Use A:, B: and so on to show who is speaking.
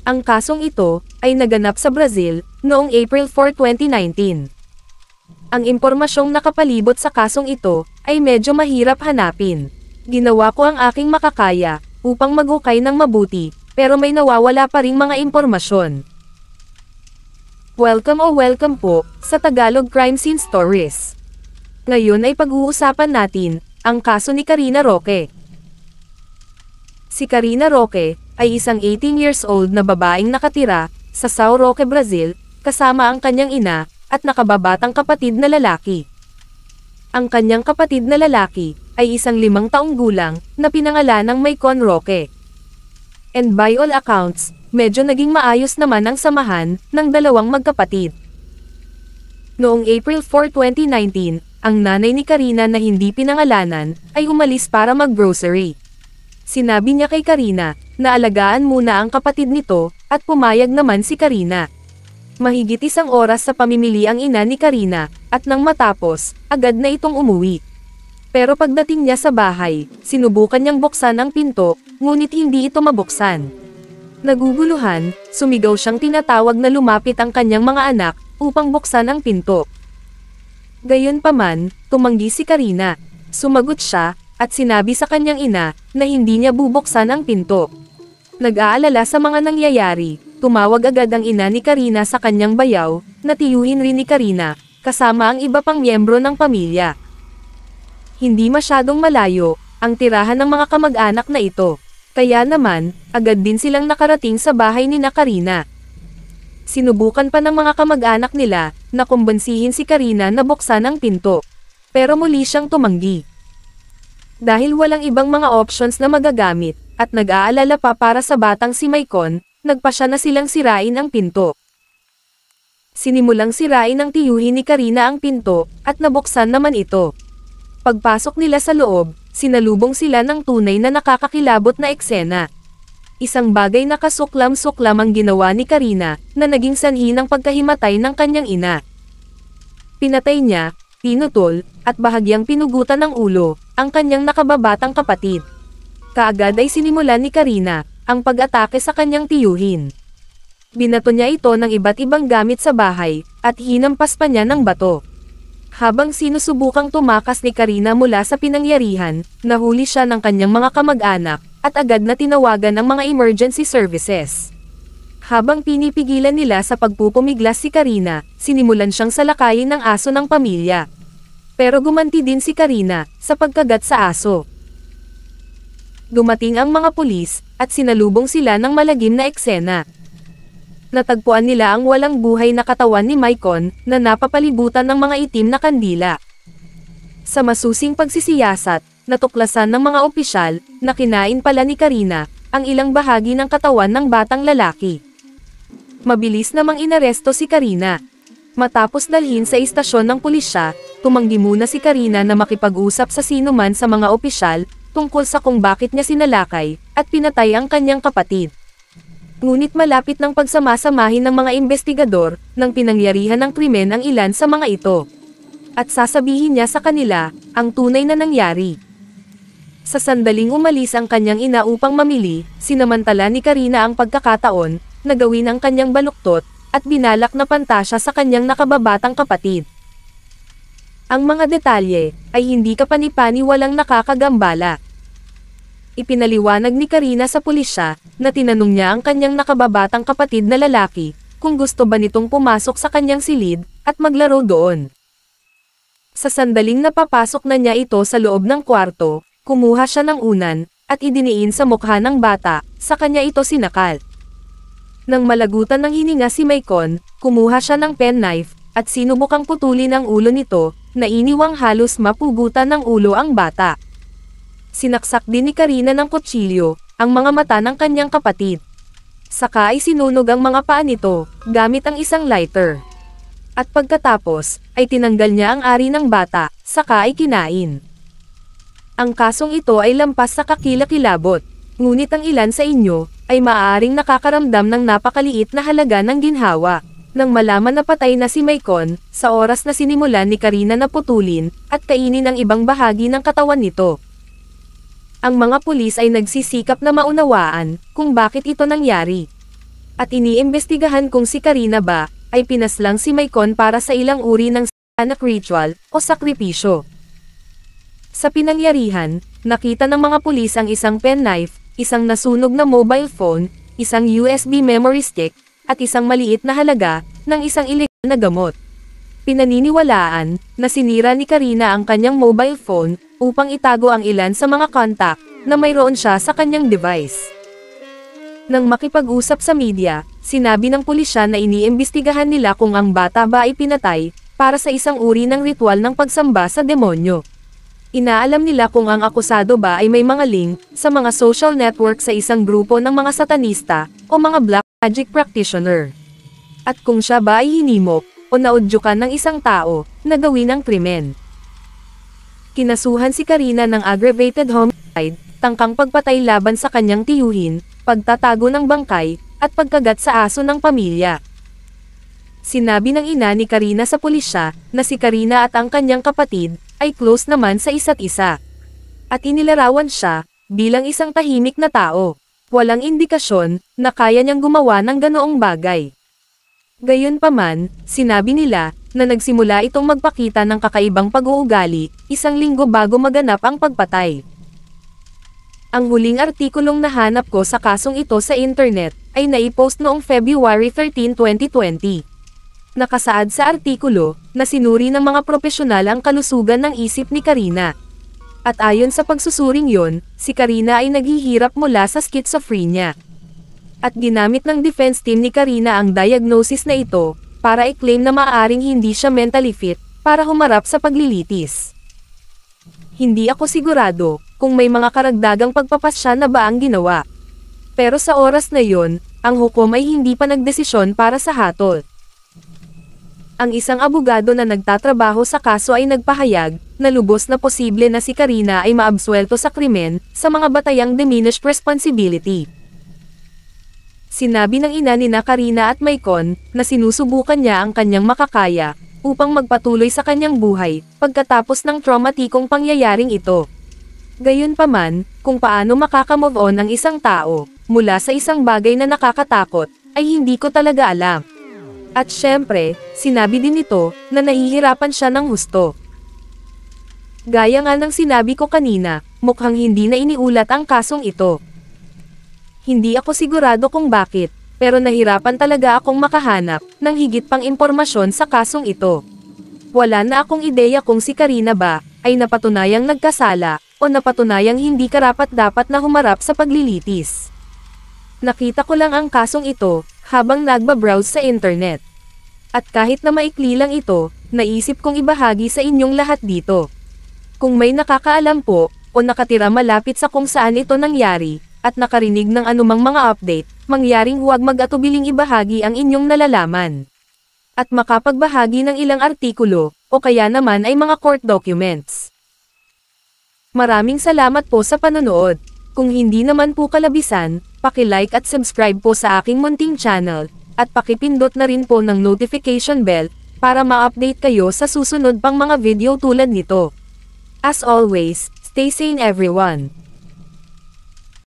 A: Ang kasong ito ay naganap sa Brazil noong April 4, 2019. Ang impormasyong nakapalibot sa kasong ito ay medyo mahirap hanapin. Ginawa ko ang aking makakaya upang maghukay ng mabuti, pero may nawawala pa ring mga impormasyon. Welcome po sa Tagalog Crime Scene Stories. Ngayon ay pag-uusapan natin ang kaso ni Karina Roque. Si Karina Roque ay isang 18 years old na babaeng nakatira sa São Roque, Brazil, kasama ang kanyang ina at nakababatang kapatid na lalaki. Ang kanyang kapatid na lalaki ay isang 5 taong gulang na pinangalanang Maicon Roque. And by all accounts, medyo naging maayos naman ang samahan ng dalawang magkapatid. Noong April 4, 2019, ang nanay ni Karina na hindi pinangalanan ay umalis para mag-grocery. Sinabi niya kay Karina na alagaan muna ang kapatid nito at pumayag naman si Karina. Mahigit 1 oras sa pamimili ang ina ni Karina at nang matapos, agad na itong umuwi. Pero pagdating niya sa bahay, sinubukan niyang buksan ang pinto, ngunit hindi ito mabuksan. Naguguluhan, sumigaw siyang tinatawag na lumapit ang kanyang mga anak upang buksan ang pinto. Gayunpaman, tumanggi si Karina. Sumagot siya at sinabi sa kanyang ina na hindi niya bubuksan ang pinto. Nag-aalala sa mga nangyayari, tumawag agad ang ina ni Karina sa kanyang bayaw na tiyuhin rin ni Karina, kasama ang iba pang miyembro ng pamilya. Hindi masyadong malayo ang tirahan ng mga kamag-anak na ito, kaya naman, agad din silang nakarating sa bahay ni Karina. Sinubukan pa ng mga kamag-anak nila na kumbansihin si Karina na buksan ang pinto. Pero muli siyang tumanggi. Dahil walang ibang mga options na magagamit, at nag-aalala pa para sa batang si Maicon, nagpasya na silang sirain ang pinto. Sinimulang sirain ng tiyuhin ni Karina ang pinto, at nabuksan naman ito. Pagpasok nila sa loob, sinalubong sila ng tunay na nakakakilabot na eksena. Isang bagay na kasuklam-suklam ang ginawa ni Karina, na naging sanhi ng pagkahimatay ng kanyang ina. Pinatay niya, pinutol, at bahagyang pinugutan ng ulo, ang kanyang nakababatang kapatid. Kaagad ay sinimulan ni Karina, ang pag-atake sa kanyang tiyuhin. Binato niya ito ng iba't ibang gamit sa bahay, at hinampas pa niya ng bato. Habang sinusubukang tumakas ni Karina mula sa pinangyarihan, nahuli siya ng kanyang mga kamag-anak, at agad na tinawagan ng mga emergency services. Habang pinipigilan nila sa pagpupumiglas si Karina, sinimulan siyang salakayin ng aso ng pamilya. Pero gumanti din si Karina sa pagkagat sa aso. Dumating ang mga pulis, at sinalubong sila ng malagim na eksena. Natagpuan nila ang walang buhay na katawan ni Maicon, na napapalibutan ng mga itim na kandila. Sa masusing pagsisiyasat, natuklasan ng mga opisyal, na kinain pala ni Karina, ang ilang bahagi ng katawan ng batang lalaki. Mabilis namang inaresto si Karina. Matapos dalhin sa istasyon ng pulisya, tumanggi muna si Karina na makipag-usap sa sinuman sa mga opisyal, tungkol sa kung bakit niya sinalakay, at pinatay ang kanyang kapatid. Ngunit malapit ng pagsamasamahin ng mga investigador, ng pinangyarihan ng krimen ang ilan sa mga ito. At sasabihin niya sa kanila, ang tunay na nangyari. Sa sandaling umalis ang kanyang ina upang mamili, sinamantala ni Karina ang pagkakataon, na gawin ang kanyang baluktot, at binalak na pantasya sa kanyang nakababatang kapatid. Ang mga detalye, ay hindi kapani-pani walang nakakagambala. Ipinaliwanag ni Karina sa pulisya, na tinanong niya ang kanyang nakababatang kapatid na lalaki, kung gusto ba nitong pumasok sa kanyang silid, at maglaro doon. Sa sandaling napapasok na niya ito sa loob ng kwarto, kumuha siya ng unan, at idiniin sa mukha ng bata, sa kanya ito sinakal. Nang malagutan ng hininga si Maicon, kumuha siya ng penknife, at sinubukang putulin ang ulo nito, na iniwang halos mapugutan ng ulo ang bata. Sinaksak din ni Karina ng kutsilyo, ang mga mata ng kanyang kapatid. Saka ay sinunog ang mga paa nito, gamit ang isang lighter. At pagkatapos, ay tinanggal niya ang ari ng bata, saka ay kinain. Ang kasong ito ay lampas sa kakilakilabot, ngunit ang ilan sa inyo, ay maaaring nakakaramdam ng napakaliit na halaga ng ginhawa. Nang malaman na patay na si Maicon, sa oras na sinimulan ni Karina na putulin, at kainin ang ibang bahagi ng katawan nito. Ang mga pulis ay nagsisikap na maunawaan, kung bakit ito nangyari. At iniimbestigahan kung si Karina ba, ay pinaslang si Maicon para sa ilang uri ng anak ritual, o sakripisyo. Sa pinangyarihan, nakita ng mga pulis ang isang penknife, isang nasunog na mobile phone, isang USB memory stick, at isang maliit na halaga, ng isang ilegal na gamot. Pinaniniwalaan, na sinira ni Karina ang kanyang mobile phone, upang itago ang ilan sa mga contact, na mayroon siya sa kanyang device. Nang makipag-usap sa media, sinabi ng pulisya na iniimbestigahan nila kung ang bata ba ay pinatay, para sa isang uri ng ritual ng pagsamba sa demonyo. Inaalam nila kung ang akusado ba ay may mga link, sa mga social network sa isang grupo ng mga satanista, o mga black magic practitioner. At kung siya ba ay hinimok, o naudyukan ng isang tao, na gawin ang krimen. Kinasuhan si Karina ng aggravated homicide, tangkang pagpatay laban sa kanyang tiyuhin, pagtatago ng bangkay, at pagkagat sa aso ng pamilya. Sinabi ng ina ni Karina sa pulisya, na si Karina at ang kanyang kapatid, ay close naman sa isa't isa. At inilarawan siya, bilang isang tahimik na tao. Walang indikasyon, na kaya niyang gumawa ng ganoong bagay. Gayunpaman, sinabi nila, na nagsimula itong magpakita ng kakaibang pag-uugali, isang linggo bago maganap ang pagpatay. Ang huling artikulong nahanap ko sa kasong ito sa internet, ay naipost noong February 13, 2020. Nakasaad sa artikulo, na sinuri ng mga propesyonal ang kalusugan ng isip ni Karina. At ayon sa pagsusuring yon, si Karina ay naghihirap mula sa schizophrenia. At ginamit ng defense team ni Karina ang diagnosis na ito, para i-claim na maaaring hindi siya mentally fit, para humarap sa paglilitis. Hindi ako sigurado, kung may mga karagdagang pagpapasya na ba ang ginawa. Pero sa oras na yon, ang hukom ay hindi pa nagdesisyon para sa hatol. Ang isang abogado na nagtatrabaho sa kaso ay nagpahayag, na lubos na posible na si Karina ay maabsuelto sa krimen, sa mga batayang diminished responsibility. Sinabi ng ina ni Karina at Maicon, na sinusubukan niya ang kanyang makakaya, upang magpatuloy sa kanyang buhay, pagkatapos ng traumatikong pangyayaring ito. Gayunpaman, kung paano makakamove on ang isang tao, mula sa isang bagay na nakakatakot, ay hindi ko talaga alam. At syempre, sinabi din nito, na nahihirapan siya ng husto. Gaya nga ng sinabi ko kanina, mukhang hindi na iniulat ang kasong ito. Hindi ako sigurado kung bakit, pero nahirapan talaga akong makahanap, ng higit pang impormasyon sa kasong ito. Wala na akong ideya kung si Karina ba, ay napatunayang nagkasala, o napatunayang hindi karapat-dapat na humarap sa paglilitis. Nakita ko lang ang kasong ito, habang nagbabrowse sa internet. At kahit na maikli lang ito, naisip kong ibahagi sa inyong lahat dito. Kung may nakakaalam po, o nakatira malapit sa kung saan ito nangyari, at nakarinig ng anumang mga update, mangyaring huwag mag-atubiling ibahagi ang inyong nalalaman. At makapagbahagi ng ilang artikulo, o kaya naman ay mga court documents. Maraming salamat po sa panonood. Kung hindi naman po kalabisan, paki-like at subscribe po sa aking munting channel, at pakipindot na rin po ng notification bell, para ma-update kayo sa susunod pang mga video tulad nito. As always, stay sane everyone.